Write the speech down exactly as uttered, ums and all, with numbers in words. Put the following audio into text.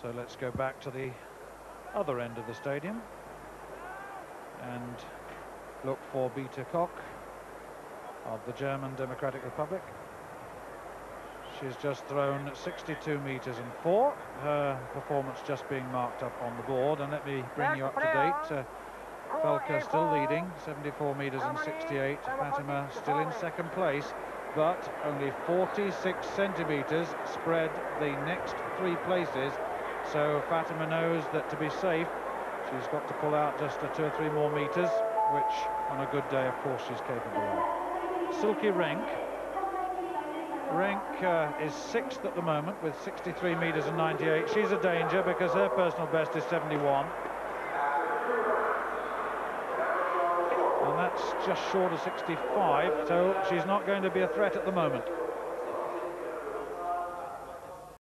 So let's go back to the other end of the stadium and look for Beta Koch of the German Democratic Republic. She's just thrown sixty-two meters and four. Her performance just being marked up on the board. And let me bring you up to date. Uh, Felker still leading, seventy-four meters and sixty-eight. Fatima still in second place, but only forty-six centimeters spread the next three places. So Fatima knows that to be safe, she's got to pull out just a two or three more meters, which on a good day, of course, she's capable of. Silke Renk. Renk uh, is sixth at the moment with sixty-three meters and ninety-eight. She's a danger because her personal best is seventy-one. And that's just short of sixty-five, so she's not going to be a threat at the moment.